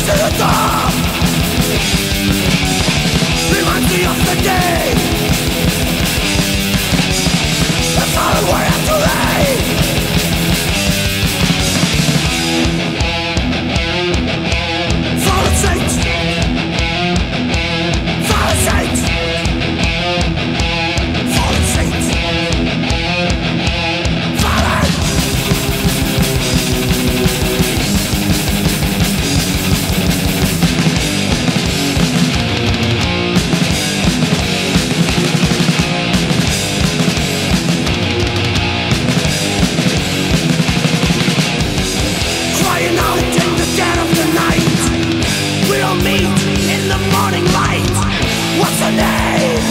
to the top. Reminds me of the day I found a way out to lay. Fallen saints, fallen saints, fallen saints, fallen. Crying out in the dead of the night, we'll meet in the morning light. What's her name?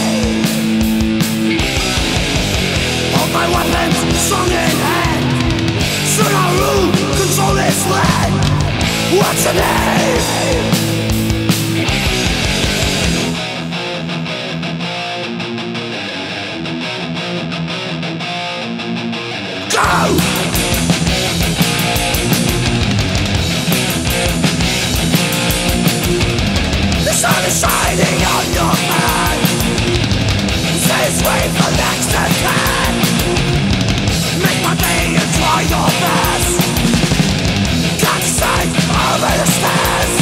All my weapons strong in hand, should our rule control this land? What's her name? Go! The sun is shining on your man. Says wait for next attack. Make my day and try your best. Got sight over the stairs.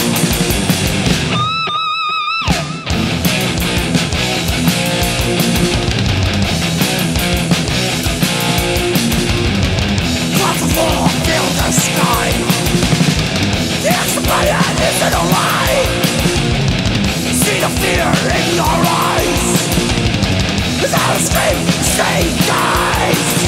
Clouds of war fill the sky. The explosion isn't a lie. See the fear in your eyes. Without a scream, say guys.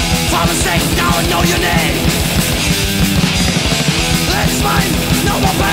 Know your name. Let's find no more.